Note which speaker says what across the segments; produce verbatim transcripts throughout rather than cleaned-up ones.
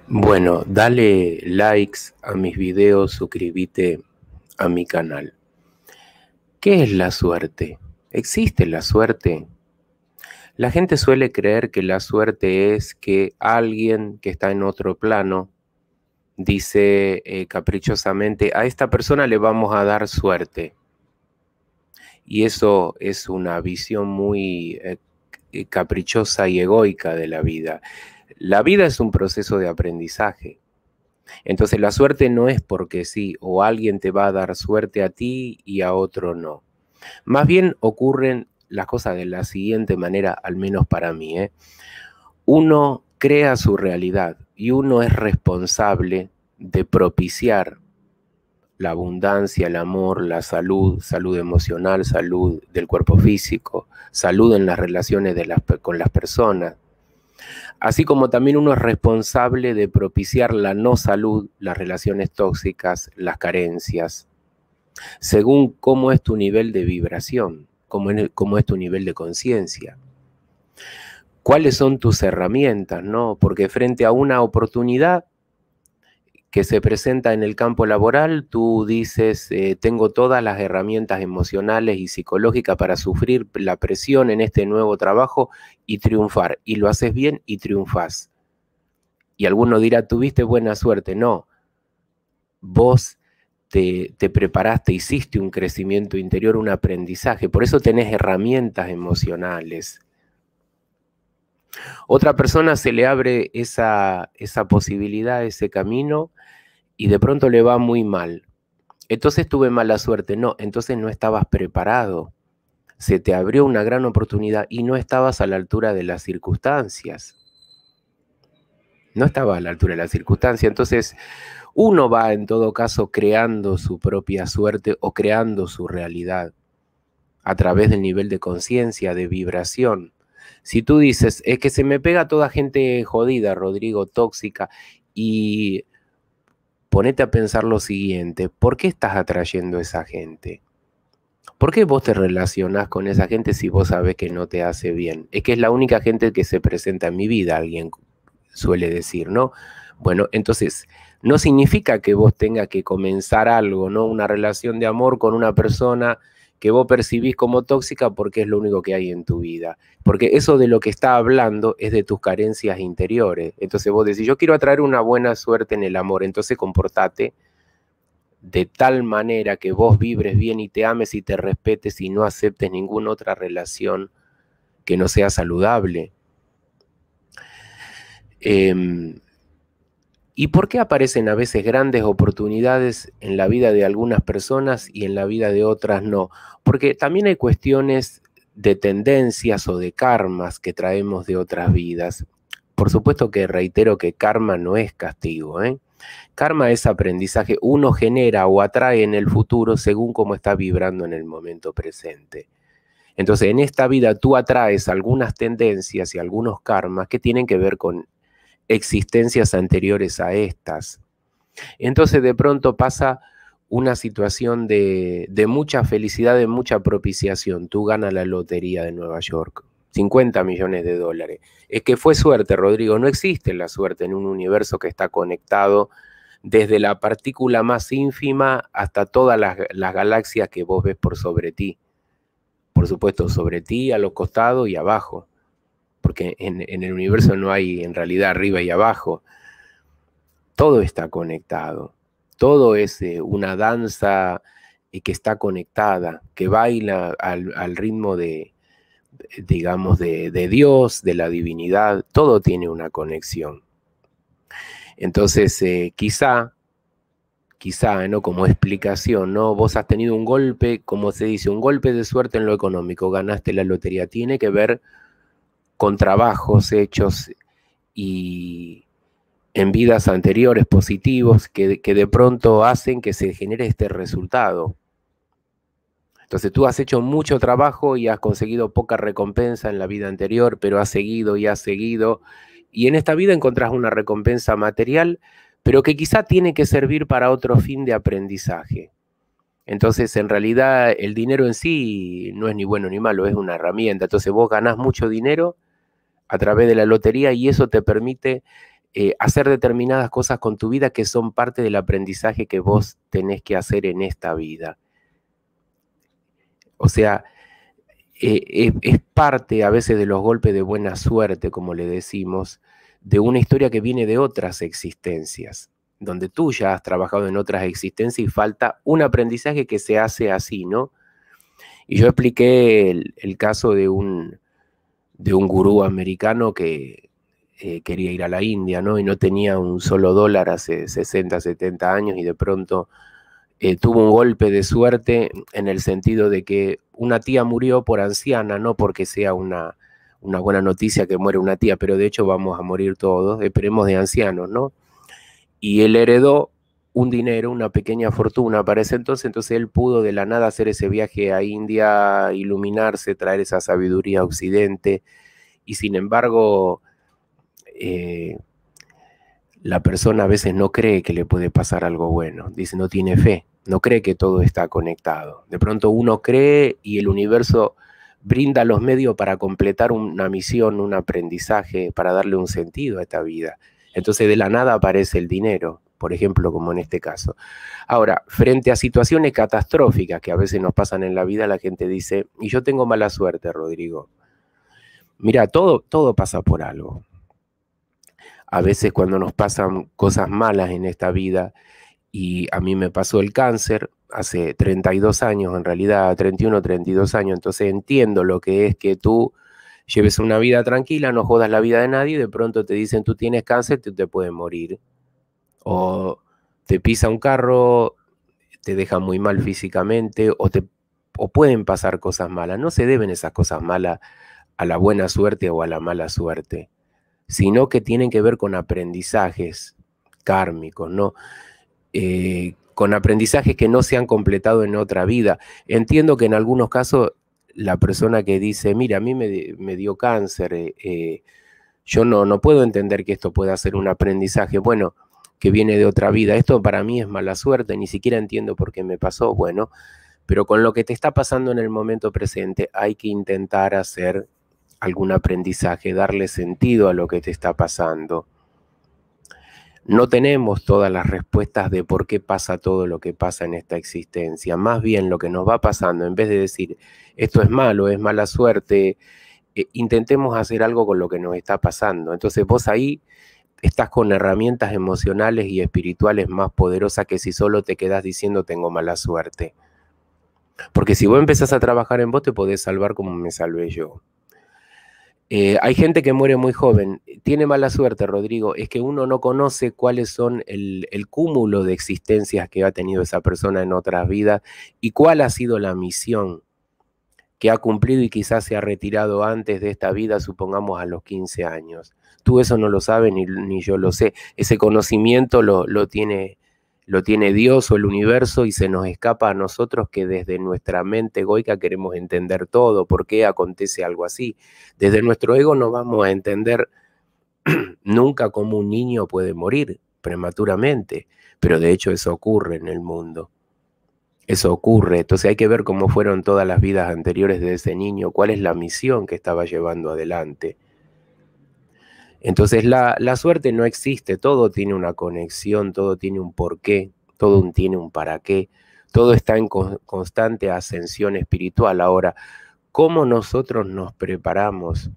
Speaker 1: Bueno, dale likes a mis videos, suscríbete a mi canal. ¿Qué es la suerte? ¿Existe la suerte? La gente suele creer que la suerte es que alguien que está en otro plano dice eh, caprichosamente, a esta persona le vamos a dar suerte. Y eso es una visión muy eh, caprichosa y egoica de la vida. La vida es un proceso de aprendizaje. Entonces la suerte no es porque sí, o alguien te va a dar suerte a ti y a otro no. Más bien ocurren las cosas de la siguiente manera, al menos para mí, ¿eh? Uno crea su realidad y uno es responsable de propiciar la abundancia, el amor, la salud, salud emocional, salud del cuerpo físico, salud en las relaciones de las, con las personas. Así como también uno es responsable de propiciar la no salud, las relaciones tóxicas, las carencias, según cómo es tu nivel de vibración, cómo es, cómo es tu nivel de conciencia. ¿Cuáles son tus herramientas, no? Porque frente a una oportunidad que se presenta en el campo laboral, tú dices, eh, tengo todas las herramientas emocionales y psicológicas para sufrir la presión en este nuevo trabajo y triunfar. Y lo haces bien y triunfas. Y alguno dirá, tuviste buena suerte. No, vos te, te preparaste, hiciste un crecimiento interior, un aprendizaje. Por eso tenés herramientas emocionales. Otra persona se le abre esa, esa posibilidad, ese camino, y de pronto le va muy mal. Entonces tuve mala suerte. No, entonces no estabas preparado. Se te abrió una gran oportunidad y no estabas a la altura de las circunstancias. No estaba a la altura de las circunstancias. Entonces, uno va en todo caso creando su propia suerte o creando su realidad a través del nivel de conciencia, de vibración. Si tú dices, es que se me pega toda gente jodida, Rodrigo, tóxica, y ponete a pensar lo siguiente, ¿por qué estás atrayendo a esa gente? ¿Por qué vos te relacionás con esa gente si vos sabés que no te hace bien? Es que es la única gente que se presenta en mi vida, alguien suele decir, ¿no? Bueno, entonces, no significa que vos tengas que comenzar algo, ¿no? Una relación de amor con una persona que vos percibís como tóxica porque es lo único que hay en tu vida. Porque eso de lo que está hablando es de tus carencias interiores. Entonces vos decís, yo quiero atraer una buena suerte en el amor, entonces comportate de tal manera que vos vibres bien y te ames y te respetes y no aceptes ninguna otra relación que no sea saludable. Eh, ¿Y por qué aparecen a veces grandes oportunidades en la vida de algunas personas y en la vida de otras no? Porque también hay cuestiones de tendencias o de karmas que traemos de otras vidas. Por supuesto que reitero que karma no es castigo, ¿eh? Karma es aprendizaje. Uno genera o atrae en el futuro según cómo está vibrando en el momento presente. Entonces, en esta vida tú atraes algunas tendencias y algunos karmas que tienen que ver con existencias anteriores a estas. Entonces, de pronto pasa una situación de, de mucha felicidad, de mucha propiciación. Tú ganas la lotería de Nueva York, cincuenta millones de dólares. Es que fue suerte, Rodrigo. No existe la suerte en un universo que está conectado desde la partícula más ínfima hasta todas las, las galaxias que vos ves por sobre ti. Por supuesto, sobre ti, a los costados y abajo. Porque en, en el universo no hay en realidad arriba y abajo. Todo está conectado. Todo es eh, una danza eh, que está conectada, que baila al, al ritmo de, digamos, de, de Dios, de la divinidad. Todo tiene una conexión. Entonces, eh, quizá, quizá, ¿no? Como explicación, ¿no? Vos has tenido un golpe, como se dice, un golpe de suerte en lo económico, ganaste la lotería. Tiene que ver con trabajos hechos y en vidas anteriores positivos que, que de pronto hacen que se genere este resultado. Entonces tú has hecho mucho trabajo y has conseguido poca recompensa en la vida anterior, pero has seguido y has seguido. Y en esta vida encontrás una recompensa material, pero que quizá tiene que servir para otro fin de aprendizaje. Entonces, en realidad, el dinero en sí no es ni bueno ni malo, es una herramienta. Entonces vos ganás mucho dinero a través de la lotería y eso te permite eh, hacer determinadas cosas con tu vida que son parte del aprendizaje que vos tenés que hacer en esta vida. O sea, eh, es, es parte a veces de los golpes de buena suerte, como le decimos, de una historia que viene de otras existencias, donde tú ya has trabajado en otras existencias y falta un aprendizaje que se hace así, ¿no? Y yo expliqué el, el caso de un, de un gurú americano que eh, quería ir a la India, ¿no? Y no tenía un solo dólar hace sesenta, setenta años y de pronto eh, tuvo un golpe de suerte en el sentido de que una tía murió por anciana, no porque sea una, una buena noticia que muere una tía, pero de hecho vamos a morir todos, esperemos de ancianos, ¿no? Y él heredó un dinero, una pequeña fortuna para ese entonces, entonces él pudo de la nada hacer ese viaje a India, iluminarse, traer esa sabiduría a Occidente, y sin embargo, eh, la persona a veces no cree que le puede pasar algo bueno, dice, no tiene fe, no cree que todo está conectado. De pronto uno cree y el universo brinda los medios para completar una misión, un aprendizaje, para darle un sentido a esta vida. Entonces de la nada aparece el dinero, por ejemplo, como en este caso. Ahora, frente a situaciones catastróficas que a veces nos pasan en la vida, la gente dice, y yo tengo mala suerte, Rodrigo. Mira, todo, todo pasa por algo. A veces cuando nos pasan cosas malas en esta vida, y a mí me pasó el cáncer hace treinta y dos años, en realidad treinta y uno, treinta y dos años, entonces entiendo lo que es que tú lleves una vida tranquila, no jodas la vida de nadie y de pronto te dicen tú tienes cáncer, tú te puedes morir. O te pisa un carro, te deja muy mal físicamente, o, te, o pueden pasar cosas malas. No se deben esas cosas malas a la buena suerte o a la mala suerte, sino que tienen que ver con aprendizajes kármicos, ¿no? Eh, con aprendizajes que no se han completado en otra vida. Entiendo que en algunos casos la persona que dice, mira, a mí me, me dio cáncer, eh, eh, yo no, no puedo entender que esto pueda ser un aprendizaje, bueno, que viene de otra vida. Esto para mí es mala suerte, ni siquiera entiendo por qué me pasó, bueno, pero con lo que te está pasando en el momento presente hay que intentar hacer algún aprendizaje, darle sentido a lo que te está pasando. No tenemos todas las respuestas de por qué pasa todo lo que pasa en esta existencia. Más bien lo que nos va pasando, en vez de decir esto es malo, es mala suerte, eh, intentemos hacer algo con lo que nos está pasando. Entonces vos ahí estás con herramientas emocionales y espirituales más poderosas que si solo te quedás diciendo tengo mala suerte. Porque si vos empezás a trabajar en vos te podés salvar como me salvé yo. Eh, hay gente que muere muy joven. Tiene mala suerte, Rodrigo. Es que uno no conoce cuáles son el, el cúmulo de existencias que ha tenido esa persona en otras vidas y cuál ha sido la misión que ha cumplido y quizás se ha retirado antes de esta vida, supongamos a los quince años. Tú eso no lo sabes ni, ni yo lo sé. Ese conocimiento lo, lo tiene... lo tiene Dios o el universo y se nos escapa a nosotros que desde nuestra mente egoica queremos entender todo, por qué acontece algo así. Desde nuestro ego no vamos a entender nunca cómo un niño puede morir prematuramente, pero de hecho eso ocurre en el mundo. Eso ocurre, entonces hay que ver cómo fueron todas las vidas anteriores de ese niño, cuál es la misión que estaba llevando adelante. Entonces la, la suerte no existe, todo tiene una conexión, todo tiene un porqué, todo tiene un para qué, todo está en co- constante ascensión espiritual. Ahora, ¿cómo nosotros nos preparamos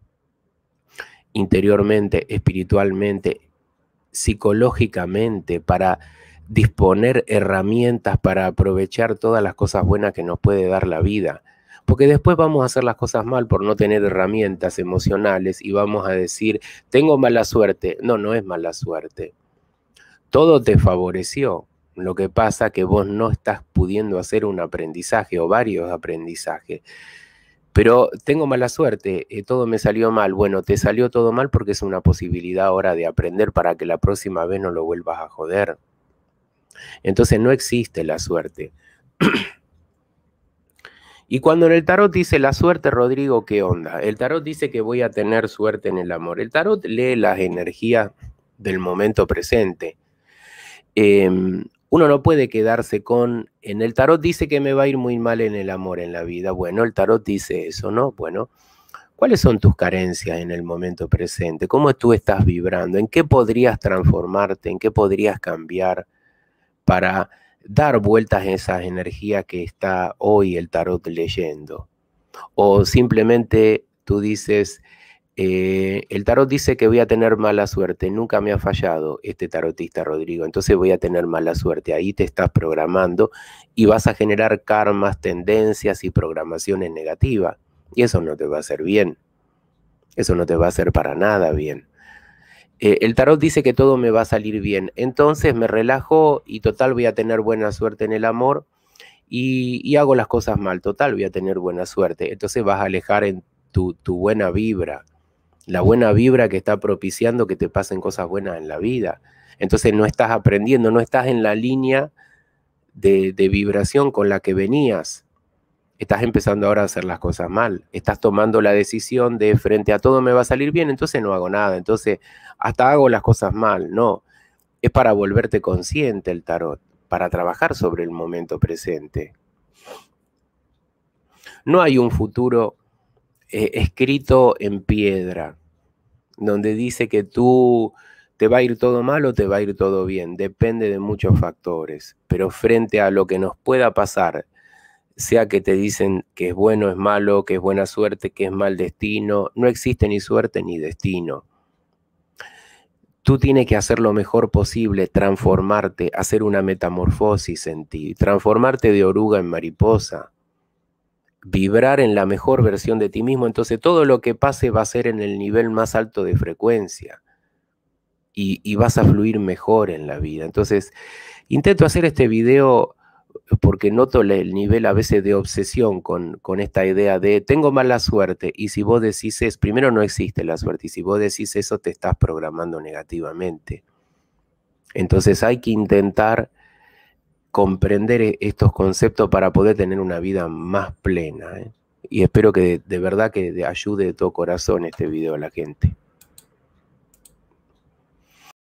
Speaker 1: interiormente, espiritualmente, psicológicamente para disponer herramientas para aprovechar todas las cosas buenas que nos puede dar la vida? Porque después vamos a hacer las cosas mal por no tener herramientas emocionales y vamos a decir, tengo mala suerte. No, no es mala suerte. Todo te favoreció. Lo que pasa es que vos no estás pudiendo hacer un aprendizaje o varios aprendizajes. Pero tengo mala suerte, eh, todo me salió mal. Bueno, te salió todo mal porque es una posibilidad ahora de aprender para que la próxima vez no lo vuelvas a joder. Entonces no existe la suerte. Y cuando en el tarot dice la suerte, Rodrigo, ¿qué onda? El tarot dice que voy a tener suerte en el amor. El tarot lee las energías del momento presente. Eh, uno no puede quedarse con... En el tarot dice que me va a ir muy mal en el amor, en la vida. Bueno, el tarot dice eso, ¿no? Bueno, ¿Cuáles son tus carencias en el momento presente? ¿Cómo tú estás vibrando? ¿En qué podrías transformarte? ¿En qué podrías cambiar para dar vueltas a esas energías que está hoy el tarot leyendo? O simplemente tú dices, eh, el tarot dice que voy a tener mala suerte, nunca me ha fallado este tarotista Rodrigo, entonces voy a tener mala suerte. Ahí te estás programando y vas a generar karmas, tendencias y programaciones negativas. Y eso no te va a hacer bien. Eso no te va a hacer para nada bien. Eh, el tarot dice que todo me va a salir bien. Entonces me relajo y total voy a tener buena suerte en el amor y, y hago las cosas mal. Total voy a tener buena suerte. Entonces vas a alejar en tu, tu buena vibra. La buena vibra que está propiciando que te pasen cosas buenas en la vida. Entonces no estás aprendiendo, no estás en la línea de, de vibración con la que venías. Estás empezando ahora a hacer las cosas mal. Estás tomando la decisión de frente a todo me va a salir bien, entonces no hago nada. Entonces hasta hago las cosas mal. No, es para volverte consciente el tarot, para trabajar sobre el momento presente. No hay un futuro eh, escrito en piedra, donde dice que tú te va a ir todo mal o te va a ir todo bien. Depende de muchos factores. Pero frente a lo que nos pueda pasar, sea que te dicen que es bueno, es malo, que es buena suerte, que es mal destino, no existe ni suerte ni destino. Tú tienes que hacer lo mejor posible, transformarte, hacer una metamorfosis en ti, transformarte de oruga en mariposa, vibrar en la mejor versión de ti mismo. Entonces todo lo que pase va a ser en el nivel más alto de frecuencia y, y vas a fluir mejor en la vida. Entonces intento hacer este video porque noto el nivel a veces de obsesión con, con esta idea de tengo mala suerte, y si vos decís eso, primero no existe la suerte, y si vos decís eso te estás programando negativamente. Entonces hay que intentar comprender estos conceptos para poder tener una vida más plena, ¿eh? Y espero que de, de verdad que ayude de todo corazón este video a la gente.